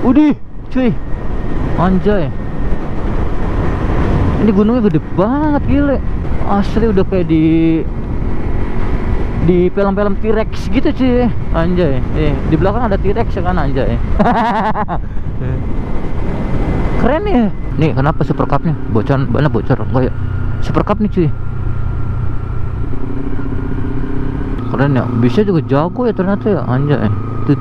Udih cuy, anjay. Ini gunungnya gede banget gile. Asli udah kayak di film-film T-Rex gitu cuy. Anjay. Di belakang ada T-Rex ya kan, anjay. Keren ya. Nih kenapa Super Cup-nya bocor, banyak bocor enggak ya? Super Cup nih cuy. Keren ya, bisa juga jago ya ternyata ya, anjay.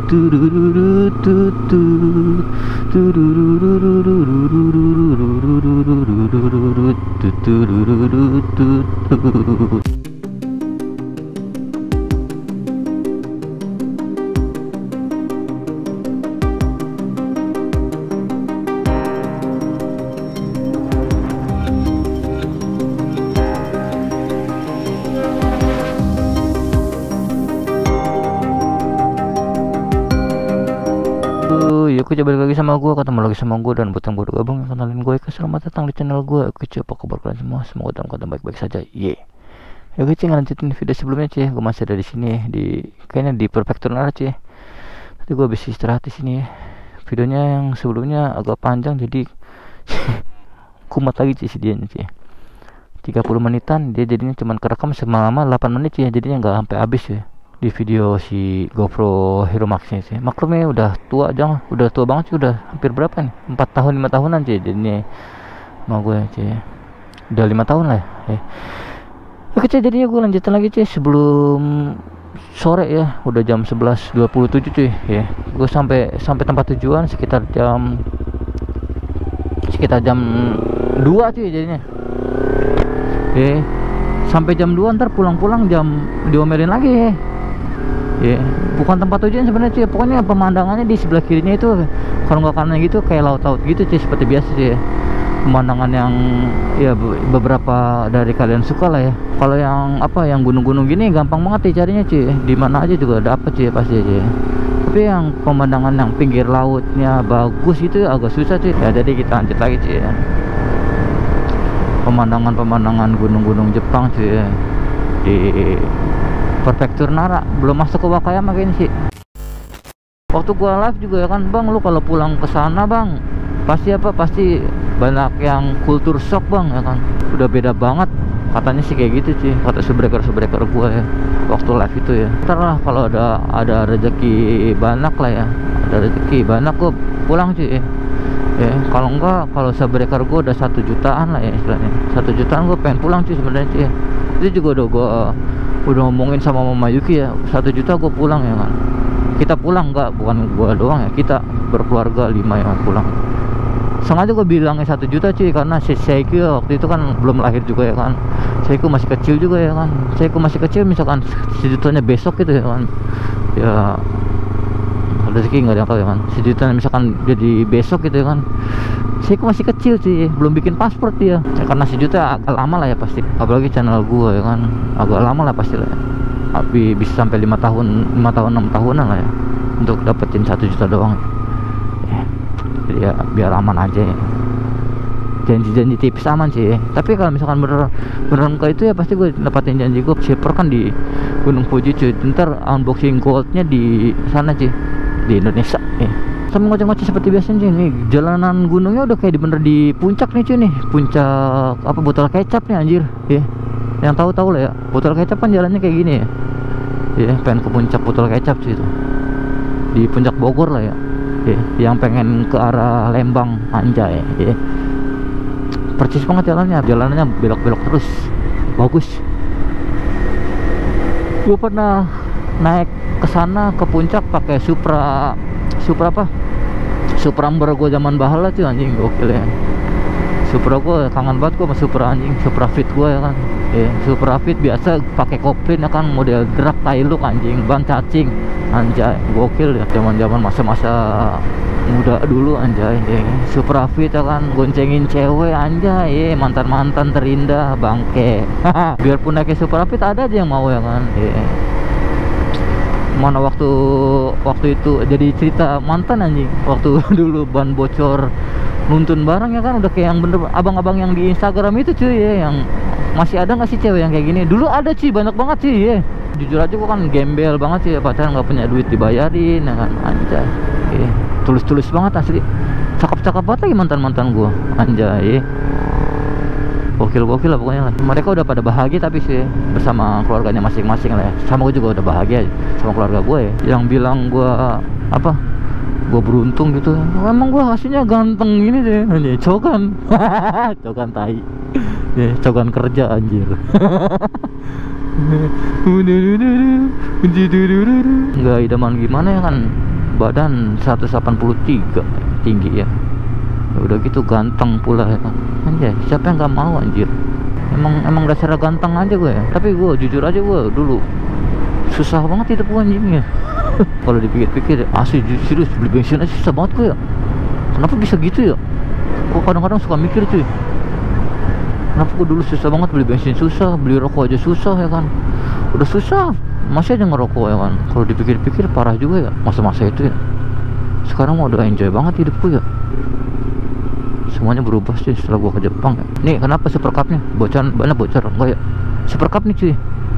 Yuk coba balik lagi sama gue, ketemu lagi sama gue, dan buat yang baru gabung kenalin gue, selamat datang di channel gue. Oke cuy, apa kabar kalian semua? Semoga dalam keadaan baik-baik saja. Ya gue cuy, ngelanjutin video sebelumnya cuy. Gue masih ada di sini, kayaknya di Prefektur Nara cuy. Tadi gue habis istirahat di sini ya. Videonya yang sebelumnya agak panjang, jadi kumat lagi cuy sedianya cuy. 30 menitan, dia jadinya cuman kerekam selama 8 menit cuy, jadinya nggak sampai habis cuy. Di video si GoPro Hero Max nya sih, maklumnya udah tua aja, udah tua banget sih, udah hampir berapa nih, 4 tahun 5 tahunan sih jadinya mau gue sih, udah 5 tahun lah ya. Oke cuy, jadinya gue lanjutin lagi cuy sebelum sore ya, udah jam 11.27 cuy ya. Gue sampai tempat tujuan sekitar jam 2 cuy jadinya. Sampai jam 2, ntar pulang-pulang jam diomelin lagi ya. Bukan tempat tujuan sebenarnya cuy, pokoknya pemandangannya di sebelah kirinya itu, kalau nggak kanan gitu kayak laut-laut gitu cuy, seperti biasa sih ya. Pemandangan yang ya beberapa dari kalian suka lah ya. Kalau yang yang gunung-gunung gini gampang banget ya carinya cuy, di mana aja juga dapet cuy pasti cuy. Tapi yang pemandangan yang pinggir lautnya bagus itu agak susah cuy ya. Jadi kita lanjut lagi cuy ya. Pemandangan gunung-gunung Jepang cuy ya, di Prefektur Nara. Belum masuk ke Wakayama kayaknya sih. Waktu gua live juga ya kan, bang, lu kalau pulang ke sana bang, pasti banyak yang kultur shock bang ya kan. Udah beda banget katanya sih, kayak gitu sih kata subscriber gua ya waktu live itu ya. Ntar lah kalau ada rezeki banyak lah ya, ada rezeki banyak gua pulang cuy ya. Kalau enggak, kalau subscriber gua udah 1 jutaan lah ya istilahnya, 1 jutaan gua pengen pulang cuy sebenarnya cuy. Itu juga udah ngomongin sama Mama Yuki ya, 1 juta gue pulang ya kan. Kita pulang, bukan gue doang ya, kita berkeluarga 5 yang pulang. Sengaja gue bilangnya 1 juta cuy, karena si Seiko waktu itu kan belum lahir juga ya kan. Seiko masih kecil juga ya kan. Seiko masih kecil, misalkan sejutanya besok gitu ya kan, ya rezeki nggak ada yang tahu ya kan. Sejutanya misalkan jadi besok gitu ya kan, Seiko masih kecil sih, belum bikin paspor dia ya, karena sejuta agak lama lah ya pasti, apalagi channel gua ya kan, agak lama lah pasti lah ya. Tapi bisa sampai 5 tahun 6 tahunan lah ya untuk dapetin 1 juta doang ya. Jadi ya biar aman aja ya. Janji tipis aman sih ya. Tapi kalau misalkan beneran ke itu ya pasti gue dapetin janji gue. Shaper kan di Gunung Fuji cuy, ntar unboxing goldnya di sana cuy, di Indonesia ya. Sama ngoceh-ngoceh seperti biasanya nih, jalanan gunungnya udah kayak bener di puncak nih cuy nih, puncak botol kecap nih anjir ya. Yang tahu lah ya, botol kecap kan jalannya kayak gini ya. Pengen ke puncak botol kecap cuy itu di puncak Bogor lah ya. Yang pengen ke arah Lembang, anjay ya. Percis banget jalanannya belok-belok terus, bagus. Gue pernah naik ke sana ke puncak pakai Supra Ember gue zaman bahala tuh anjing, gokil ya. Supra gue kangen banget gue sama Supra anjing, Supra Fit gue ya kan. Supra Fit biasa pakai kopling ya kan, model drag tailuk anjing, ban cacing, anjay gokil ya. Zaman masa-masa muda dulu anjay Supra Fit ya kan, goncengin cewek anjay mantan terindah bangke. Biarpun naik Supra Fit ada aja yang mau ya kan. Mana waktu itu jadi cerita mantan anjing, waktu dulu ban bocor nuntun barang ya kan, udah kayak yang bener abang-abang yang di Instagram itu cuy ya. Yang masih ada nggak sih cewek yang kayak gini? Dulu ada cuy, banyak banget cuy ya. Jujur aja gua kan gembel banget sih ya, pacaran nggak punya duit dibayarin ya kan, anjay. tulus-tulus banget asli, cakep-cakep banget lagi mantan-mantan gue, anjay, gokil lah pokoknya lah. Mereka udah pada bahagia tapi sih bersama keluarganya masing-masing lah ya. Sama gue juga udah bahagia sama keluarga gue ya. Yang bilang gue apa, gue beruntung gitu, emang gue hasilnya ganteng gini deh, anjay, cokan. Cokan tai ya, cokan kerja anjir. Nggak idaman gimana ya kan, badan 183 tinggi ya, udah gitu ganteng pula ya kan, anjay, siapa yang nggak mau anjir. Emang dasarnya ganteng aja gue ya. Tapi gue jujur aja, gue dulu susah banget hidup gue anjingnya. Kalau dipikir-pikir asli serius, beli bensin aja susah banget gue ya. Kenapa bisa gitu ya? Gue kadang-kadang suka mikir cuy, kenapa gue dulu susah banget, beli bensin susah, beli rokok aja susah ya kan. Udah susah masih aja ngerokok ya kan. Kalau dipikir-pikir parah juga ya masa-masa itu ya. Sekarang udah enjoy banget hidupku ya. Semuanya berubah sih setelah gua ke Jepang ya. Nih kenapa Super Cup-nya bocor, banyak bocor enggak ya? Super Cup nih cuy,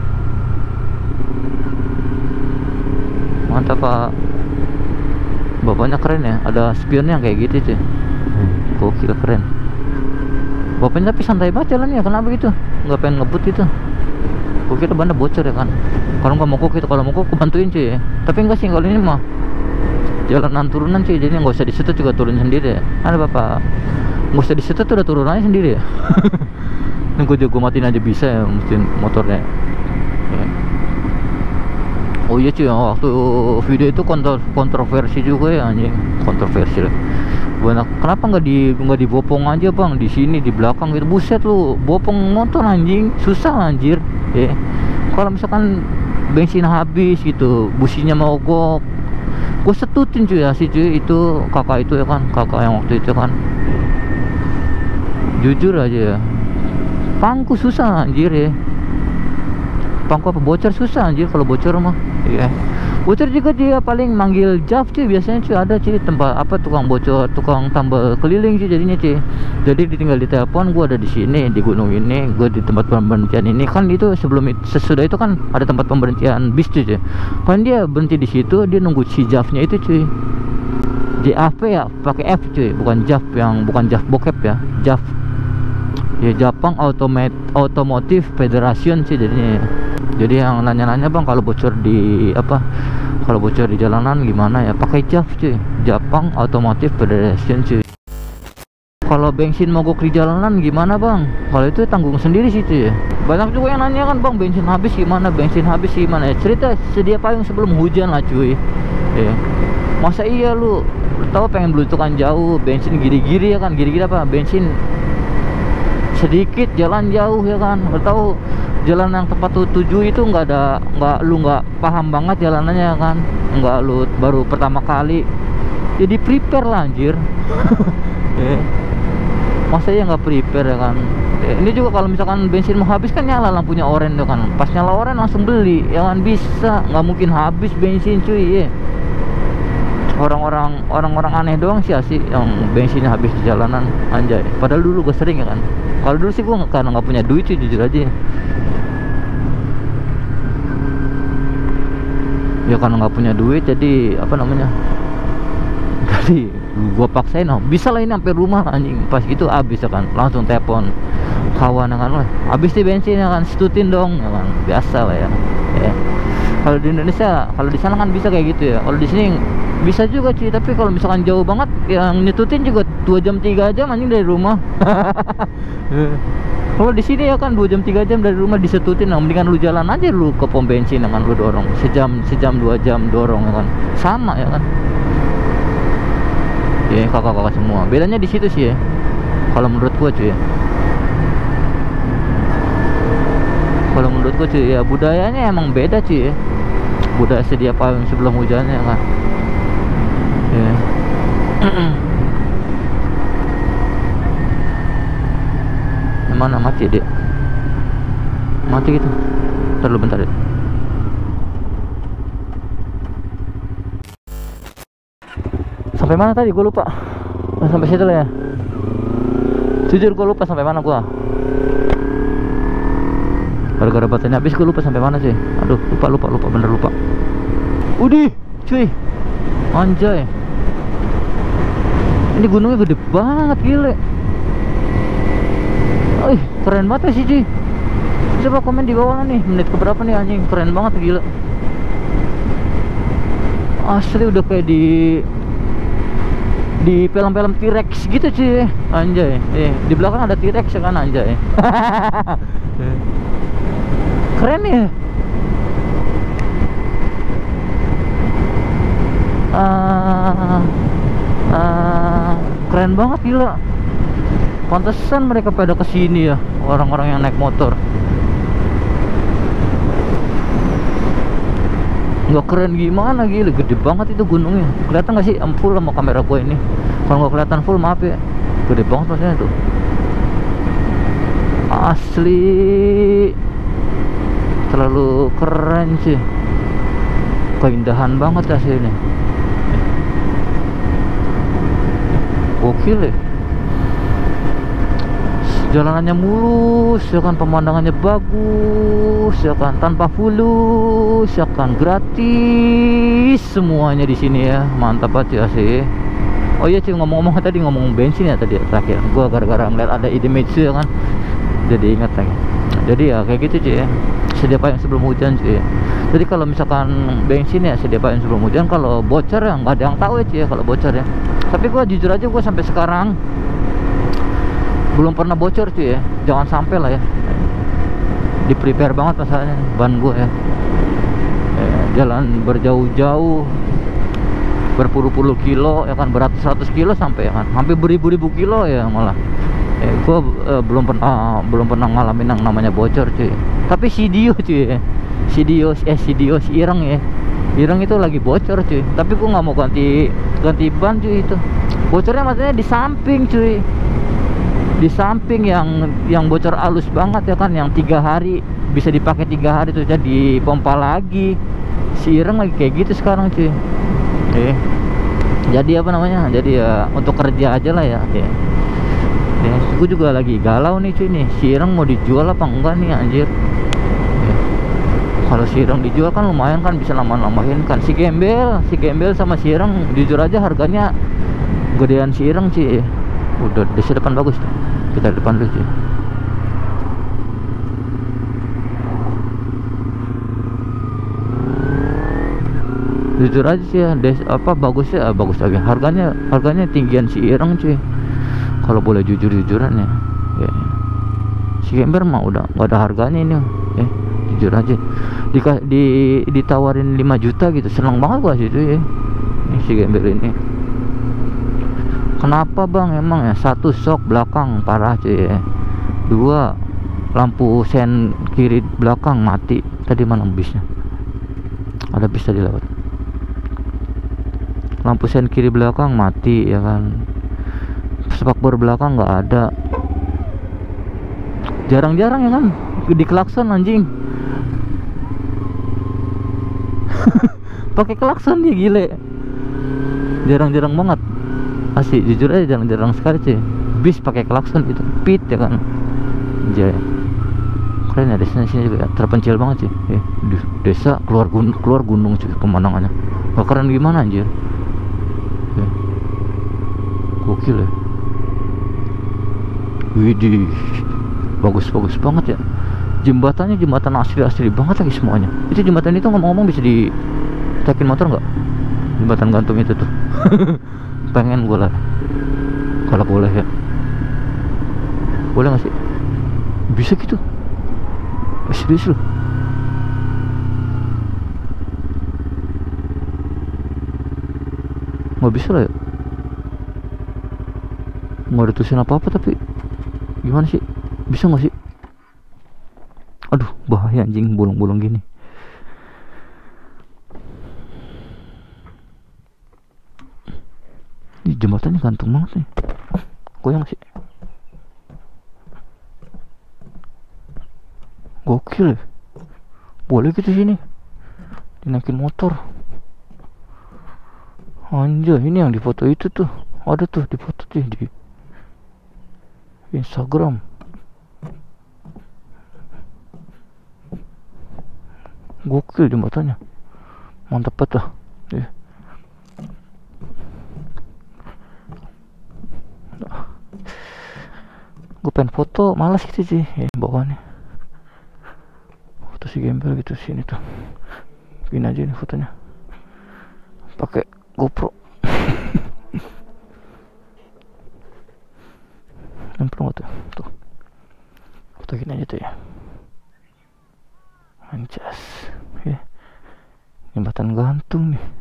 mantap pak. Bapaknya keren ya, ada spionnya kayak gitu cuy. Gokil, keren. Bapaknya tapi santai banget jalannya, kenapa gitu? Nggak pengen ngebut gitu. Gua kira bannya bocor ya kan. Kalau nggak mogok gitu, kalau mogok kebantuin cuy ya. Tapi enggak sih, kalau ini mah jalanan turunan cuy, jadi nggak usah disetut juga turun sendiri ya. Ada bapak, nggak usah disetut udah turunannya sendiri ya. Nunggu juga gue matiin aja bisa ya mesin motornya ya. Oh iya cuy, waktu video itu kontroversi juga ya anjing, kontroversi lah. Banyak, kenapa nggak dibopong aja bang di sini di belakang gitu. Buset lu, bopong motor anjing susah anjir ya. Kalau misalkan bensin habis gitu, businya mogok, gue setutin cuy ya si cuy itu, kakak itu ya kan, kakak yang waktu itu kan, jujur aja ya, pangku susah anjir ya. Pangku apa bocor susah anjir, kalau bocor mah ya. Bocor juga dia paling manggil JAF cuy, biasanya cuy ada cuy tempat apa, tukang bocor, tukang tambal keliling cuy jadinya cuy. Jadi ditinggal di telepon, gue ada di sini di gunung ini, gue di tempat pemberhentian ini kan. Itu sebelum sesudah itu kan ada tempat pemberhentian bis cuy. Kan dia berhenti di situ, dia nunggu si JAF-nya itu cuy. JAF ya, pakai F cuy, bukan JAF, yang bukan JAF bokep ya, JAF ya, Jepang Automotive Federation sih jadinya ya. Jadi yang nanya-nanya bang kalau bocor di apa, kalau bocor di jalanan gimana ya, pakai JAF cuy, Jepang Automotive Federation cuy. Kalau bensin mogok di jalanan gimana bang, kalau itu tanggung sendiri sih cuy ya. Banyak juga yang nanya kan bang, bensin habis gimana, bensin habis gimana ya. Cerita sedia payung sebelum hujan lah cuy ya. Masa iya lu tahu pengen belusukan jauh, bensin giri-giri ya kan, giri-giri apa, bensin sedikit jalan jauh ya kan, tahu jalan yang tempat tuju itu nggak paham banget jalanannya ya kan, nggak lu baru pertama kali, jadi prepare lah anjir. Masa ya nggak prepare ya kan. Ini juga kalau misalkan bensin mau habis kan nyala lampunya oranye ya kan, pas nyala oranye langsung beli ya kan, bisa, nggak mungkin habis bensin cuy ya. Orang-orang aneh doang sih asik yang bensinnya habis di jalanan anjay. Padahal dulu gue sering ya kan. Kalau dulu sih gue karena nggak punya duit sih jujur aja ya, karena nggak punya duit jadi apa namanya, jadi gue paksain, oh bisa lah ini sampai rumah anjing. Pas gitu habis ya kan, langsung telepon kawan ya kan, habis di bensin ya kan, setutin dong ya kan, biasa lah ya. Kalau di Indonesia, kalau di sana kan bisa kayak gitu ya. Kalau di sini bisa juga cuy, tapi kalau misalkan jauh banget yang nyetutin juga 2 jam 3 jam anjing dari rumah. Kalau di sini ya kan 2 jam 3 jam dari rumah disetutin, nah mendingan lu jalan aja lu ke pom bensin ya kan, lu dorong sejam 2 jam dorong ya kan, sama ya kan. Ya kakak-kakak semua, bedanya di situ sih ya kalau menurut gua cuy ya. Kalau menurut gua cuy ya, budayanya emang beda cuy ya. Budaya sedia payung sebelum hujannya ya kan ya. Mana mati dek, mati gitu, ntar lu bentar deh. Sampai mana tadi gue lupa. Sampai situ lah ya, jujur gue lupa sampai mana gua. Gara-gara baterainya habis gue lupa sampai mana sih. Aduh lupa bener lupa. Udih cuy, anjay, Ini gunungnya gede banget, gile. Keren banget sih cuy. Coba komen di bawah nih, menit keberapa nih anjing. Keren banget, gila. Asli udah kayak di film-film T-Rex gitu cuy. Anjay. Di belakang ada T-Rex kan, anjay. Keren ya. Keren banget, gila. Pantesan mereka pada kesini ya, orang-orang yang naik motor. Nggak keren gimana, gila. Gede banget itu gunungnya. Kelihatan nggak sih full sama kamera gue ini? Kalau nggak kelihatan full maaf ya. Gede banget maksudnya tuh. Asli terlalu keren sih. Keindahan banget aslinya. Gokil ya. Jalanannya mulus ya kan, pemandangannya bagus ya kan, tanpa fulus ya kan, gratis semuanya di sini ya. Mantap banget ya sih. Oh iya cuy, ngomong-ngomong tadi, ngomong bensin ya tadi terakhir gua gara-gara ngeliat ada Idemitsu ya kan, jadi ingat lagi. Jadi ya kayak gitu cuy ya, sedia payung sebelum hujan cuy. Jadi kalau misalkan bensin ya sedia payung sebelum hujan. Kalau bocor ya nggak ada yang tahu ya cuy ya kalau bocor ya. Tapi gua jujur aja, gua sampai sekarang belum pernah bocor cuy ya. Jangan sampai lah ya. Di prepare banget masalahnya ban gue ya. Jalan berjauh-jauh, berpuluh-puluh kilo ya kan, beratus-ratus kilo sampai ya kan, hampir beribu-ribu kilo ya malah. Gue belum pernah ngalamin yang namanya bocor cuy. Tapi si Dio cuy ya, si Ireng ya, Ireng itu lagi bocor cuy. Tapi gue nggak mau ganti ban cuy. Itu bocornya maksudnya di samping cuy, di samping yang bocor halus banget ya kan, yang 3 hari bisa dipakai 3 hari tuh jadi pompa lagi. Si Ireng lagi kayak gitu sekarang cuy. Jadi apa namanya, jadi ya untuk kerja aja lah ya. Gue juga lagi galau nih cuy nih, si Ireng mau dijual apa enggak nih anjir. Kalau si Ireng dijual kan lumayan kan, bisa nambah-nambahin kan. Si Gembel sama si Ireng jujur aja harganya gedean si Ireng cuy. Udah di depan bagus tuh. Kita depan dulu sih. Jujur aja sih ya, bagus lagi. Harganya tinggian si Ireng cuy. Kalau boleh jujur-jujuran ya. Si Gembel mah udah nggak ada harganya ini. Jujur aja. Ditawarin 5 juta gitu. Seneng banget gua sih itu ya. Ini si Gembel ini. Kenapa bang emang ya? 1 shock belakang parah cuy ya. 2 lampu sen kiri belakang mati. Tadi mana bisnya? Ada bis tadi lewat. Lampu sen kiri belakang mati ya kan. Spakbor belakang nggak ada. Jarang-jarang ya kan di klakson anjing. Pakai klakson dia, gile. Jarang-jarang banget. Asli jujur aja jarang-jarang sekali sih bis pakai klakson itu, pit ya kan. Anjay, keren ya desanya sini juga ya. Terpencil banget sih desa keluar gunung cuy, pemandangannya gak keren gimana anjir. Gokil ya. Widih, bagus banget ya. Jembatannya jembatan asli banget lagi semuanya. Itu jembatan itu ngomong-ngomong bisa ditakin motor nggak? Jembatan gantung itu tuh. Pengen gue lah kalau boleh ya. Boleh nggak sih? Bisa gitu? Serius loh. Nggak bisa lah ya. Nggak ada tulisan apa-apa, tapi gimana sih? Bisa nggak sih? Aduh bahaya anjing, bolong-bolong gini. Ini jembatannya gantung banget nih. Goyang sih. Gokil ya. Boleh gitu sini dinaikin motor. Anjay, ini yang di foto itu tuh. Ada tuh di foto tuh di Instagram. Gokil jembatannya. Mantap banget lah. Gue pengen foto, malas gitu sih ya, bawaannya foto si gembel gitu. Sini tuh gini aja nih fotonya pakai GoPro. Nempel nggak tuh foto gini aja tuh ya, anjas ya. Jembatan gantung nih.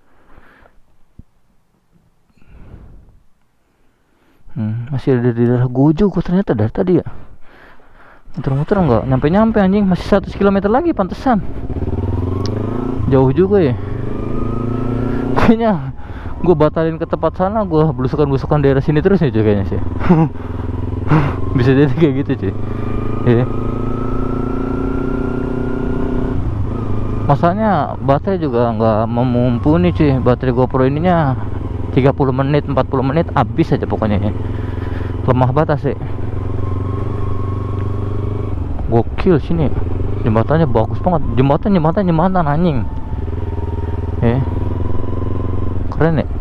Masih ada di daerah Gojo gua ternyata dari tadi ya. Muter-muter nggak nyampe anjing, masih 100 km lagi pantesan. Jauh juga ya. Kayaknya gue batalin ke tempat sana, gue belusukan daerah sini terus nih cuy kayaknya sih. Bisa jadi kayak gitu cuy. Ya. Masanya baterai juga nggak mumpuni cuy. Baterai GoPro ininya 30 menit 40 menit habis aja pokoknya ya. Lemah batas sih. Gokil sini. Jembatannya bagus banget. Jembatan anjing. Keren ya.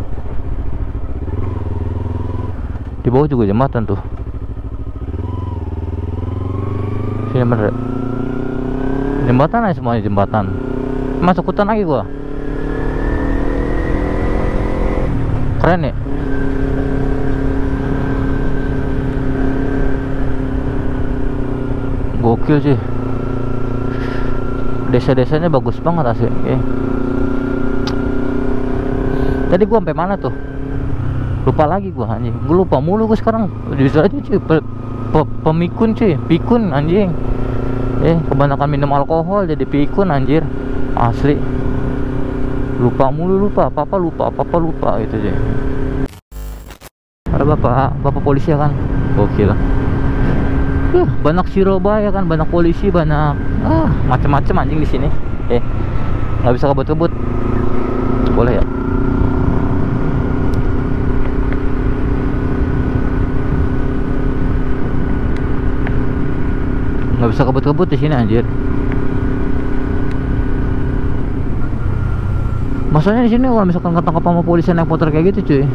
Di bawah juga jembatan tuh. Sini bener. Jembatan aja semuanya jembatan. Masuk hutan lagi gua. Keren ya. Gokil sih. Desa-desanya bagus banget asli. Tadi gua sampai mana tuh? Lupa lagi gua anjing. Gua lupa mulu gua sekarang. Jujur aja cuy. Pemikun cuy, pikun anjing. Kebanyakan minum alkohol jadi pikun anjir. Asli. Lupa apa-apa lupa gitu sih. Ada bapak polisi ya kan. Gokil. Banyak Surabaya kan, banyak polisi, banyak macam-macam anjing di sini. Nggak bisa kebut-kebut. Boleh ya? Nggak bisa kebut-kebut di sini anjir. Masalahnya di sini kalau misalkan ketangkap sama polisi naik motor kayak gitu cuy.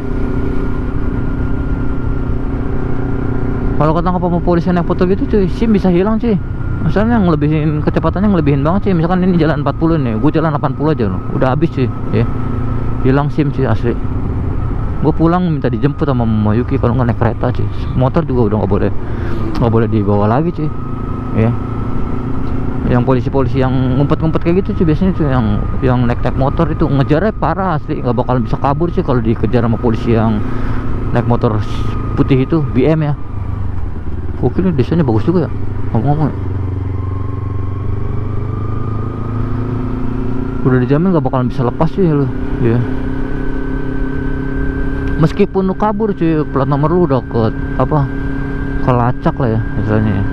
Kalau ketangkap sama polisi naik motor gitu cuy, SIM bisa hilang cuy. Masalahnya ngelebihin kecepatannya, ngelebihin banget cuy. Misalkan ini jalan 40 nih, gue jalan 80 aja loh, udah habis cuy ya. Hilang SIM cuy asli. Gue pulang minta dijemput sama Mama Yuki, kalau nggak naik kereta cuy. Motor juga udah nggak boleh dibawa lagi cuy ya. Yang polisi-polisi yang ngumpet-ngumpet kayak gitu cuy biasanya cuy, yang naik motor itu ngejarnya parah asli, nggak bakal bisa kabur sih kalau dikejar sama polisi yang naik motor putih itu, BM ya. Oke nih, desanya bagus juga ya ngomong-ngomong. Udah dijamin nggak bakalan bisa lepas cuy lu ya. Meskipun lu kabur cuy, plat nomor lu udah kelacak lah ya misalnya ya.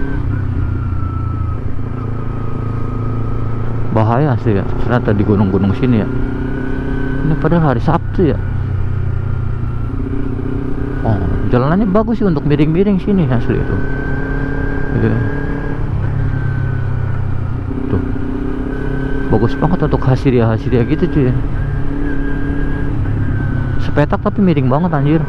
Bahaya sih ya ternyata di gunung-gunung sini ya. Ini padahal hari Sabtu ya. Jalanannya bagus sih untuk miring-miring sini asli itu. Tuh bagus banget untuk hasiria gitu cuy. Sepetak tapi miring banget anjir.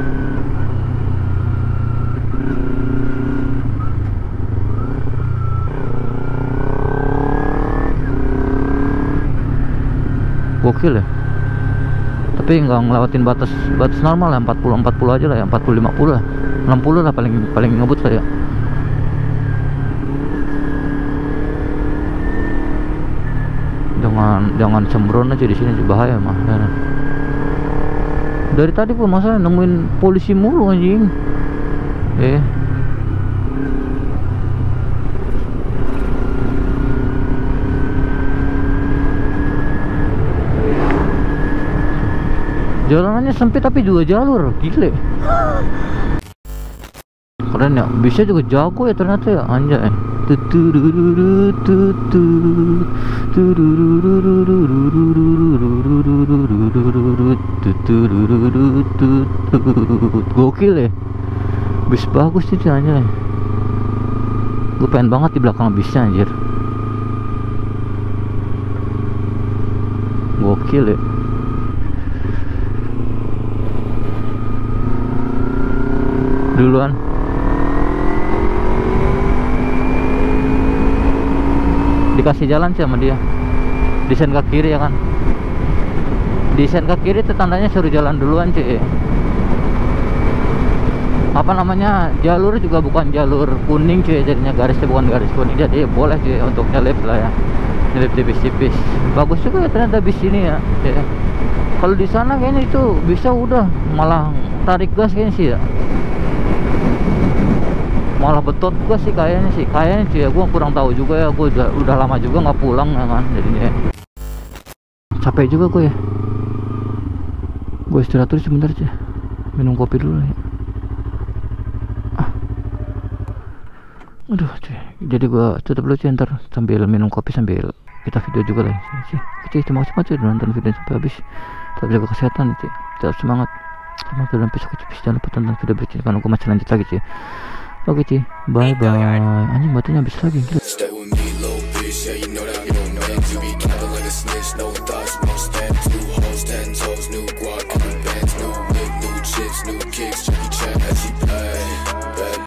Gokil ya. Tapi nggak ngelewatin batas normal lah, 40 aja lah ya, 40-50 lah, 60 lah paling ngebut lah ya. Jangan sembron aja di sini, bahaya mah. Dari tadi pun masalah nemuin polisi mulu anjing. Jalanannya sempit tapi juga jalur, gile. Keren ya, bisa juga jago ya ternyata ya, anjay. Gokil ya, bis bagus sih anjay. Gue pengen banget di belakang bisnya anjir. Gokil ya. Duluan dikasih jalan sih sama dia, desain ke kiri ya kan, desain ke kiri itu tandanya suruh jalan duluan cuy. Apa namanya, jalur juga bukan jalur kuning cuy, jadinya garisnya bukan garis kuning, jadi boleh cuy untuk nyelip lah ya, nyelip tipis-tipis. Bagus juga ya ternyata bis ini ya, ya. Kalau di sana kayaknya itu bisa udah malah tarik gas kayaknya sih ya, malah betot gas sih kayaknya sih ya. Gue kurang tahu juga ya, gue udah lama juga nggak pulang ya kan, jadinya capek juga gue ya. Gue istirahat dulu sebentar aja, minum kopi dulu ya. Aduh cuy, jadi gue tutup dulu cuy, ntar sambil minum kopi sambil kita video juga lah cuy. Terima kasih banget cuy nonton video sampai habis. Tetap jaga kesehatan cuy, tetap semangat dalam besok cuy. Jangan lupa tonton video berikutnya karena gue masih lanjut lagi cuy. Oke cuy, bye bye. Anjing baterainya habis lagi, gila. New